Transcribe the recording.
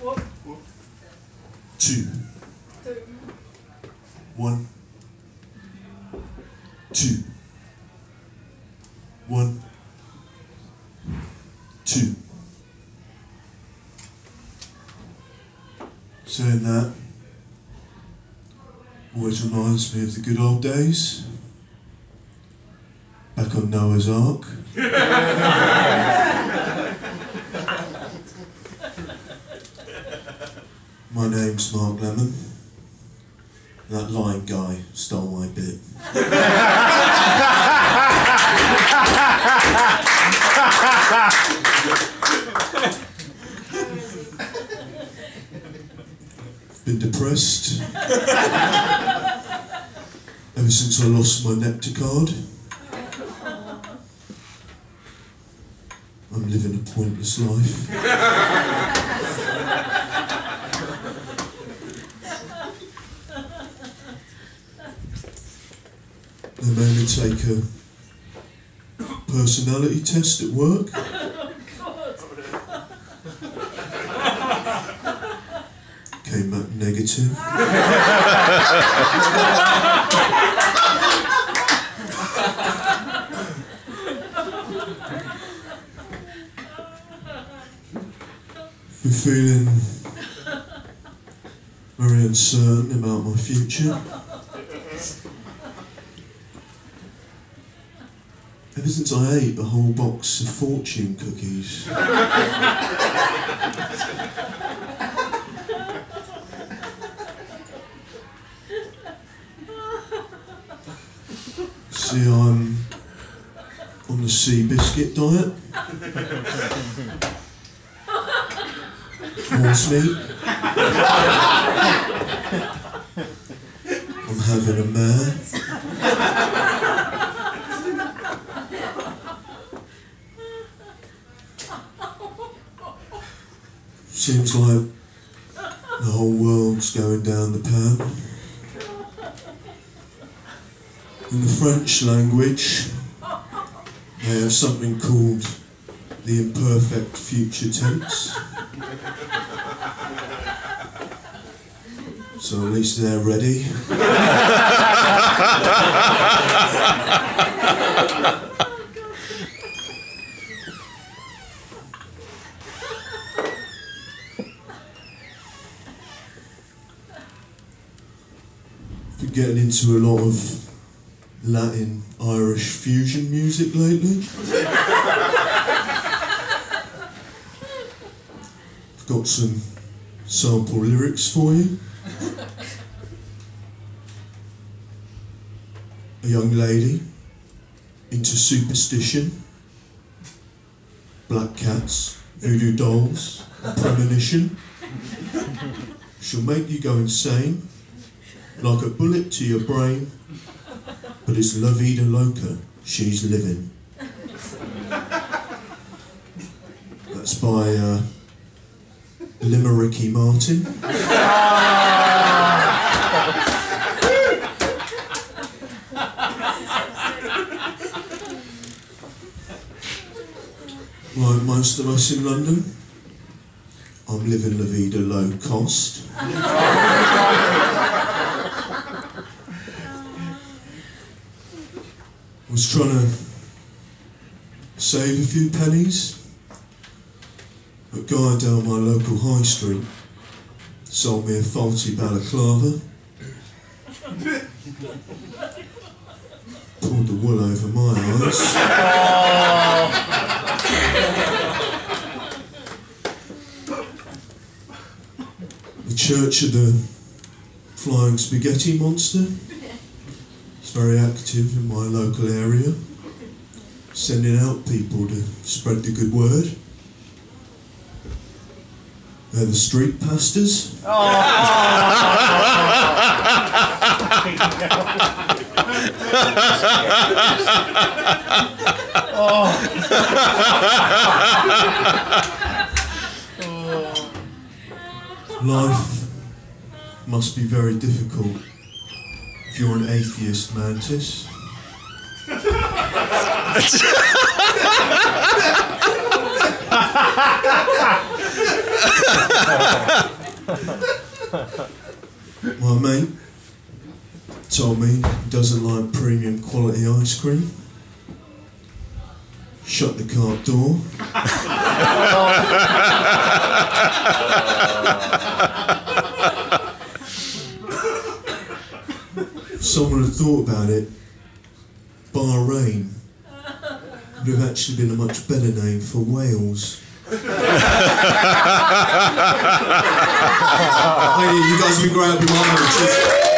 2 1 2 1 2. Saying that always reminds me of the good old days back on Noah's Ark. My name's Mark Lemon. That lying guy stole my bit. Been depressed ever since I lost my Nectar card. I'm living a pointless life. They made me take a personality test at work. Came back negative. Been feeling very uncertain about my future. Ever since I ate a whole box of fortune cookies. See, I'm on the sea biscuit diet. Horse meat. I'm having a mare. Seems like the whole world's going down the pan. In the French language, they have something called the imperfect future tense. So at least they're ready. Been getting into a lot of Latin, Irish fusion music lately. I've got some sample lyrics for you. A young lady into superstition, black cats, voodoo dolls, and premonition. She'll make you go insane, like a bullet to your brain, but it's La Vida Loca she's living. That's by Limericky Martin. Like most of us in London, I'm living La Vida low cost. I was trying to save a few pennies. A guy down my local high street sold me a faulty balaclava. Pulled the wool over my eyes. The Church of the Flying Spaghetti Monster. It's very active in my local area, sending out people to spread the good word. They're the street pastors. Life must be very difficult if you're an atheist mantis. My mate told me he doesn't like premium quality ice cream. Shut the car door. If someone had thought about it, Bahrain would have actually been a much better name for Wales. Hey, you guys have been great. I've been